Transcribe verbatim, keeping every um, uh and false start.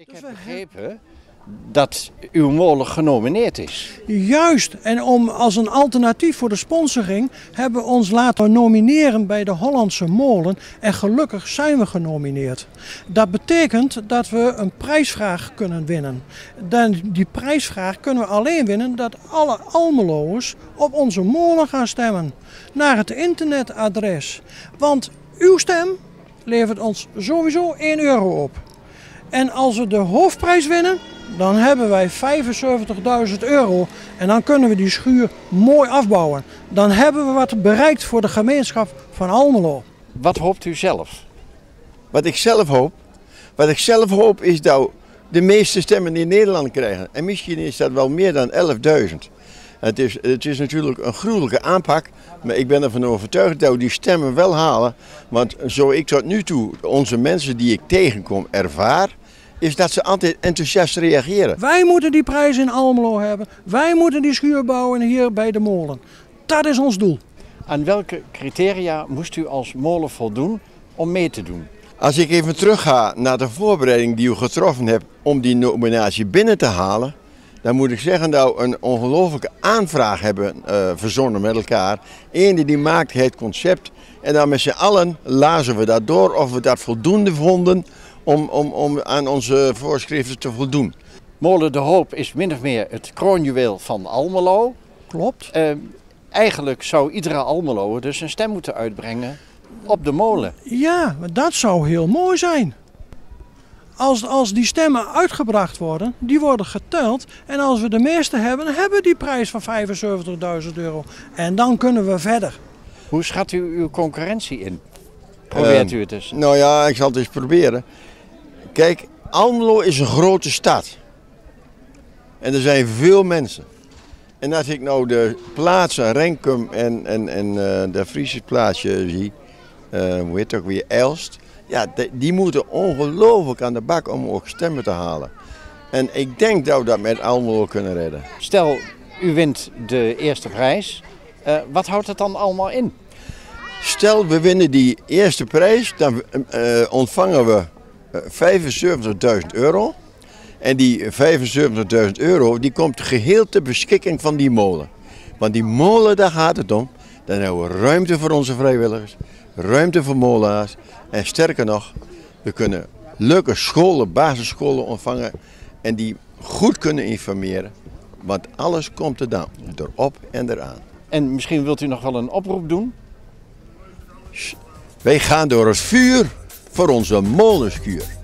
Ik heb begrepen dat uw molen genomineerd is. Juist, en om als een alternatief voor de sponsoring hebben we ons laten nomineren bij de Hollandse Molen en gelukkig zijn we genomineerd. Dat betekent dat we een prijsvraag kunnen winnen. Dan die prijsvraag kunnen we alleen winnen dat alle Almeloers op onze molen gaan stemmen. Naar het internetadres. Want uw stem levert ons sowieso één euro op. En als we de hoofdprijs winnen, dan hebben wij vijfenzeventigduizend euro. En dan kunnen we die schuur mooi afbouwen. Dan hebben we wat bereikt voor de gemeenschap van Almelo. Wat hoopt u zelf? Wat ik zelf hoop, wat ik zelf hoop is dat de meeste stemmen in Nederland krijgen. En misschien is dat wel meer dan elfduizend. Het is, het is natuurlijk een gruwelijke aanpak, maar ik ben ervan overtuigd dat we die stemmen wel halen. Want zo ik tot nu toe onze mensen die ik tegenkom ervaar, is dat ze altijd enthousiast reageren. Wij moeten die prijs in Almelo hebben. Wij moeten die schuur bouwen hier bij de molen. Dat is ons doel. Aan welke criteria moest u als molen voldoen om mee te doen? Als ik even terugga naar de voorbereiding die u getroffen hebt om die nominatie binnen te halen, dan moet ik zeggen dat we een ongelooflijke aanvraag hebben uh, verzonnen met elkaar. Eén die maakt het concept en dan met z'n allen lazen we dat door of we dat voldoende vonden om, om, om aan onze voorschriften te voldoen. Molen De Hoop is min of meer het kroonjuweel van Almelo. Klopt. Uh, eigenlijk zou iedere Almeloer dus een stem moeten uitbrengen op de molen. Ja, dat zou heel mooi zijn. Als, als die stemmen uitgebracht worden, die worden geteld. En als we de meeste hebben, dan hebben we die prijs van vijfenzeventigduizend euro. En dan kunnen we verder. Hoe schat u uw concurrentie in? Probeert u het eens? Uh, nou ja, ik zal het eens proberen. Kijk, Almelo is een grote stad. En er zijn veel mensen. En als ik nou de plaatsen Renkum en, en, en uh, de Friese plaatsje zie, uh, hoe heet het ook weer, Elst. Ja, die, die moeten ongelooflijk aan de bak om ook stemmen te halen. En ik denk dat we dat met Almelo kunnen redden. Stel, u wint de eerste prijs. Uh, wat houdt het dan allemaal in? Stel, we winnen die eerste prijs, dan uh, ontvangen we uh, vijfenzeventigduizend euro. En die vijfenzeventigduizend euro die komt geheel ter beschikking van die molen. Want die molen, daar gaat het om. Dan hebben we ruimte voor onze vrijwilligers, ruimte voor molenaars. En sterker nog, we kunnen leuke scholen, basisscholen ontvangen en die goed kunnen informeren. Want alles komt er dan erop en eraan. En misschien wilt u nog wel een oproep doen? Wij gaan door het vuur voor onze molenschuur.